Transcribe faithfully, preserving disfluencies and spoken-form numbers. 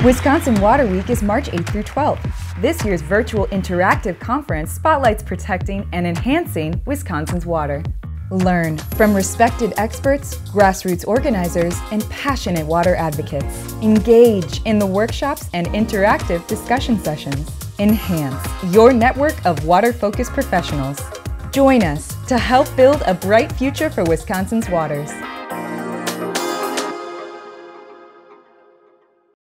Wisconsin Water Week is March eighth through twelfth. This year's virtual interactive conference spotlights protecting and enhancing Wisconsin's water. Learn from respected experts, grassroots organizers, and passionate water advocates. Engage in the workshops and interactive discussion sessions. Enhance your network of water-focused professionals. Join us to help build a bright future for Wisconsin's waters.